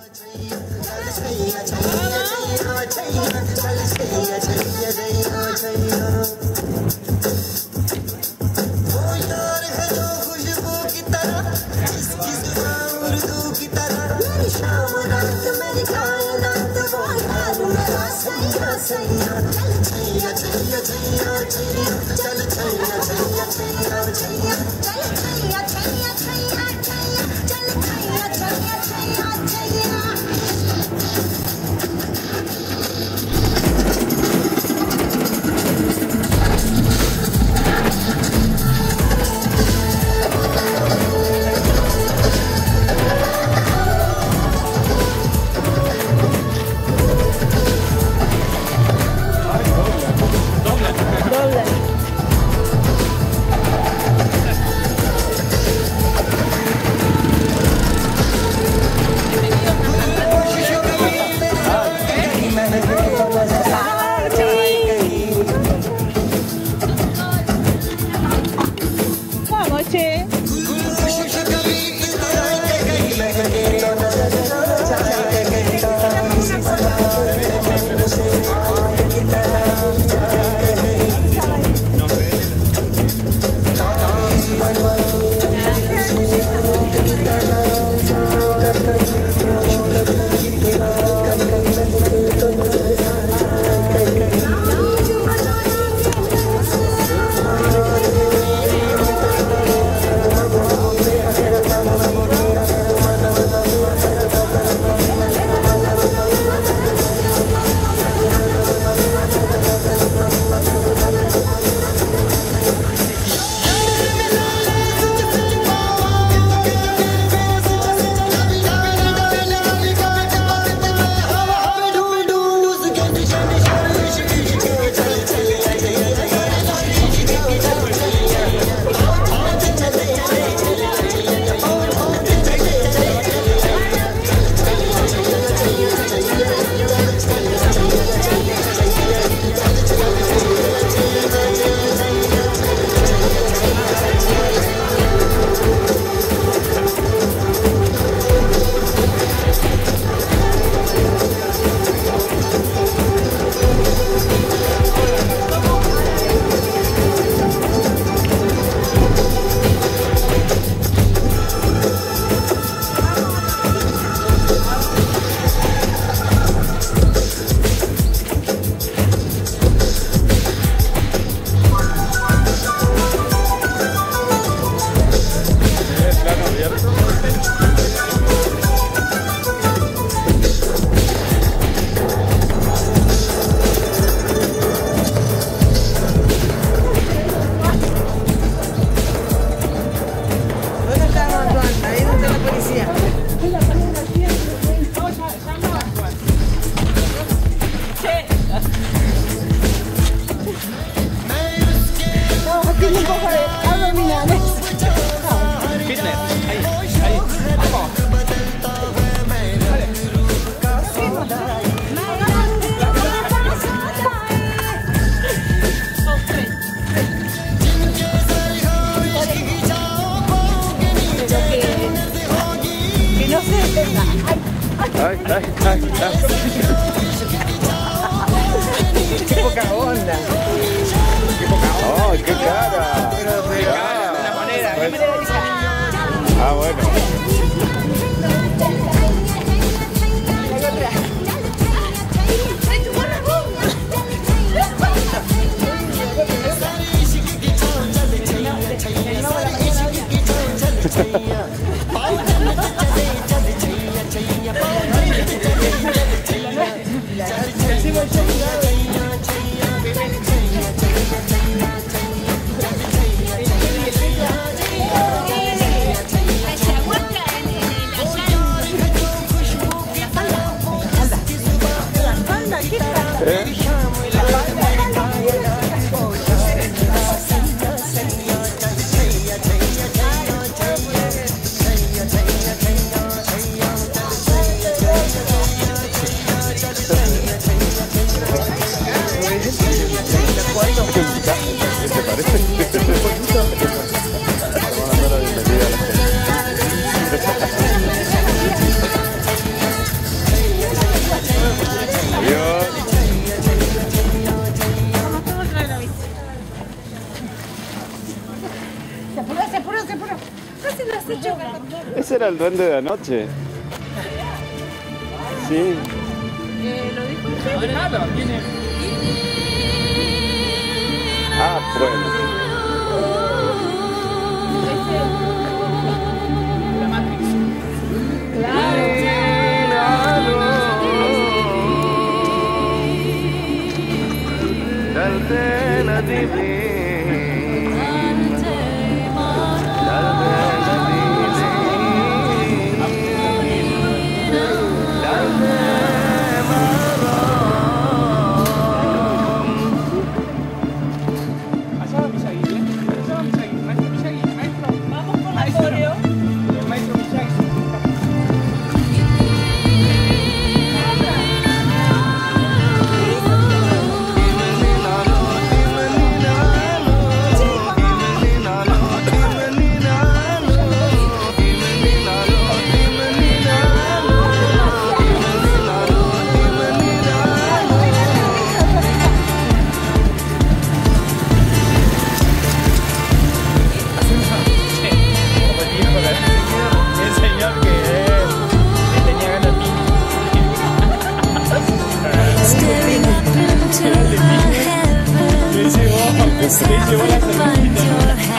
Ay, ay, ay, ay. Qué poca onda. Qué poca onda. Oh, qué cara. Qué cara, de la manera. Ah, bueno. Ese era el duende de anoche. Sí. ¿Lo dijo usted? Nada, tiene. Ah, bueno. La Matrix. Allá va Miyagi, ¿eh? Allá va Miyagi. Maestro Miyagi, maestro. Vamos con la coreo. El maestro Miyagi. El señor que le tenía ganas a mí. Le llevó la cervecita.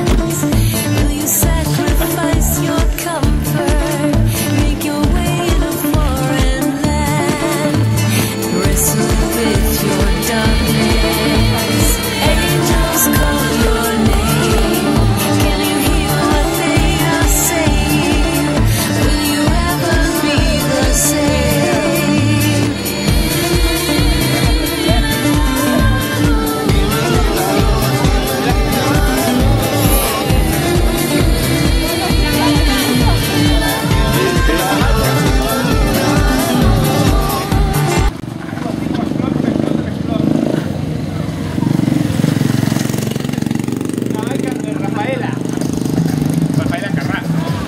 Rafaela Carrasco.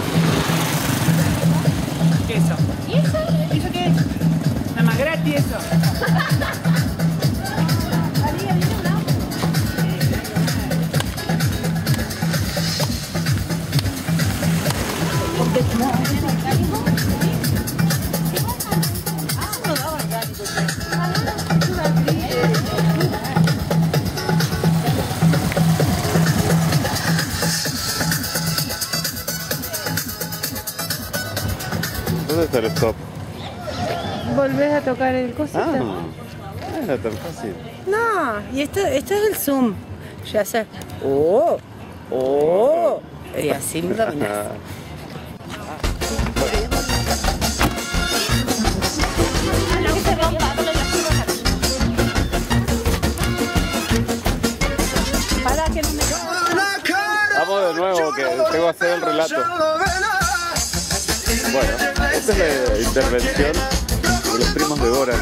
¿Qué es eso? ¿Y eso? ¿Eso qué es? Nada más gratis eso. ¿Dónde está el stop? ¿Volvés a tocar el cosito? Ah, no era tan fácil. No, y esto es el zoom. Ya sé. ¡Oh! ¡Oh! Y así me dominás. Para que no me... Vamos de nuevo, que tengo que hacer el relato. Bueno, esta es la intervención de los primos de Goran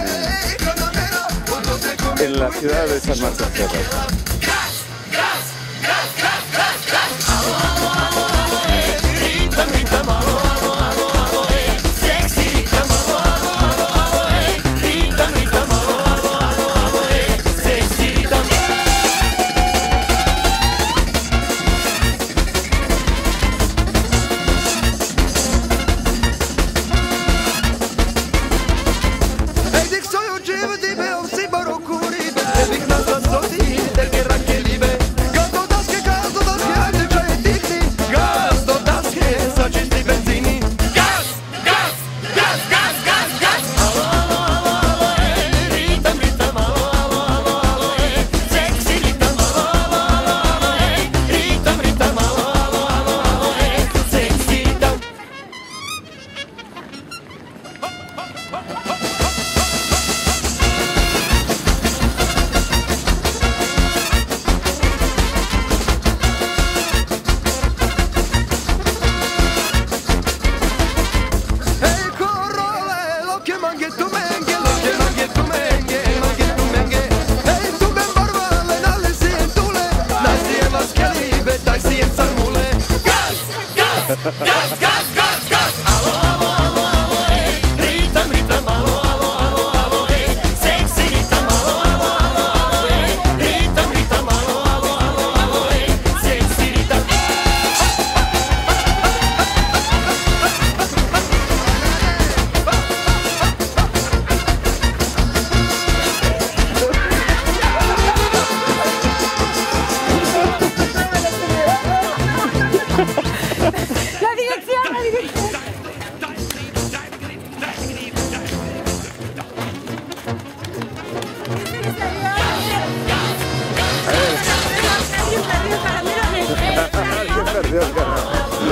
en la ciudad de San Marcos Cerro.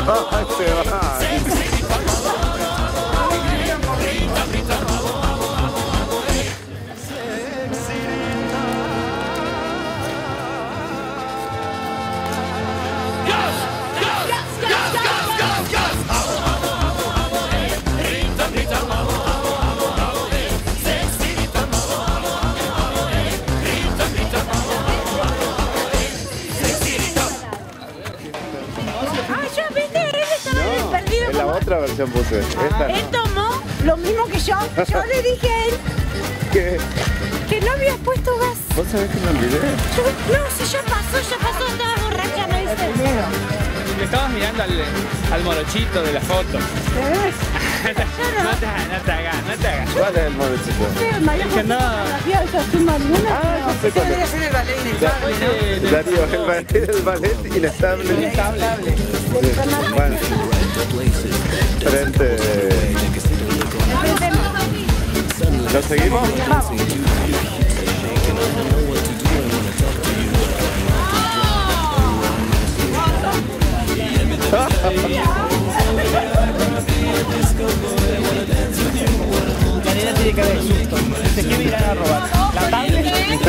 se va. Es la otra versión puse. Esta Él tomó lo mismo que yo. Yo le dije a él ¿Qué? que no había puesto gas. ¿Vos sabés que me olvidé? No, si ya pasó, estaba borracha, no hice. Le estabas mirando al morochito de la foto. No te hagas. ¿Cuál es el modecito? Es que andaba... Ah, no sé cuál es. hacer el ballet inestable, Darío, el ballet inestable. Bueno, frente. ¿Lo seguimos? Vamos. La nena tiene cara de susto. Dice, ¿qué me irán a robar? ¿La tablet?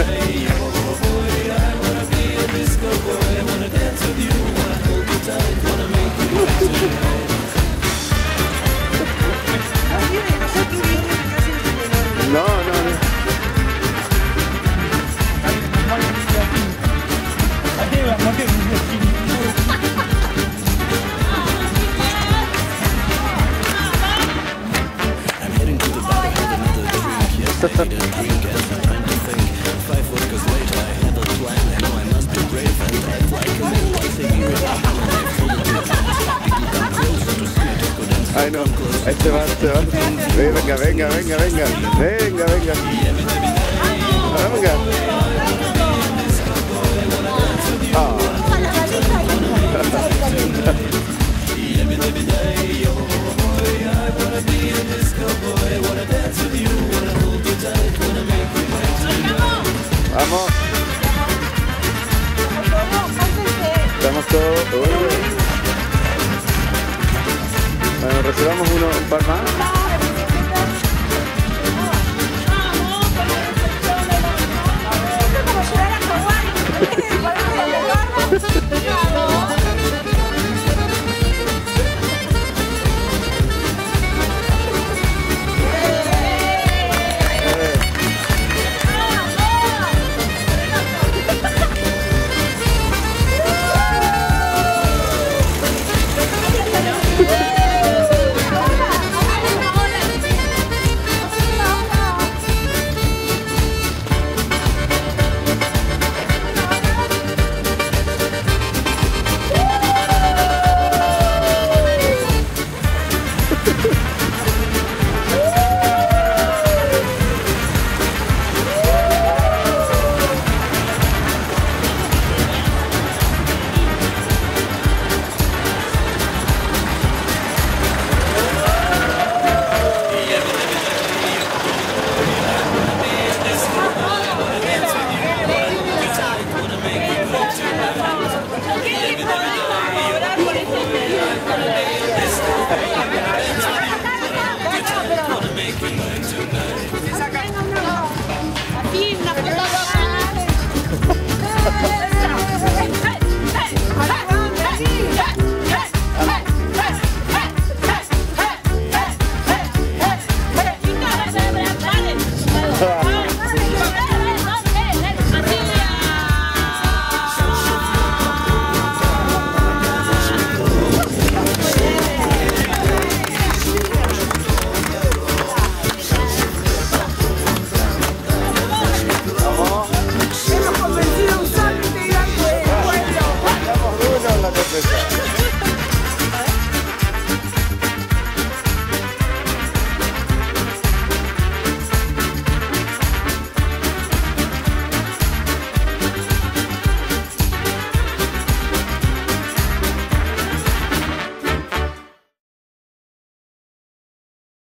No. Ay no, ahí se va. Venga. Venga. Ah. Vamos. Estamos todos. Bueno, recibamos un par más.